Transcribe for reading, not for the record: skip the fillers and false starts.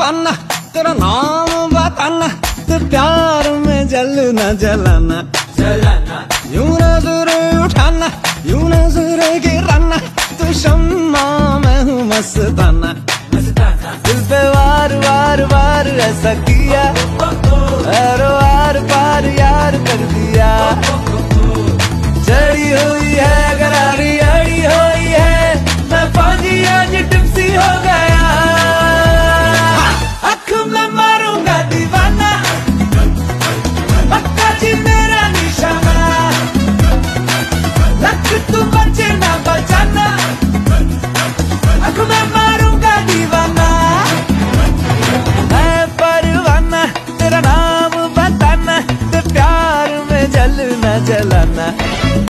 बताना, तेरा नाम बताना, तो प्यार में जलना जलाना जलाना। यूं नजर उठाना, यूं नजर गिराना, तू शम्मा मैं हूँ मस्ताना मस्ताना। दिल पे वार वार वार ऐसा किया, और वार पार यार कर दिया। चढ़ी हुई है गरारी, अड़ी हुई है, मैं फौजी आज टिप्सी हो गया। आँख में मारूंगा दीवाना, पक्का जी मेरा निशाना। लक तू बचे ना बचाना, आँख में मारूंगा दीवाना। मैं परवाना, तेरा नाम बताना, तो प्यार में जलना जलाना।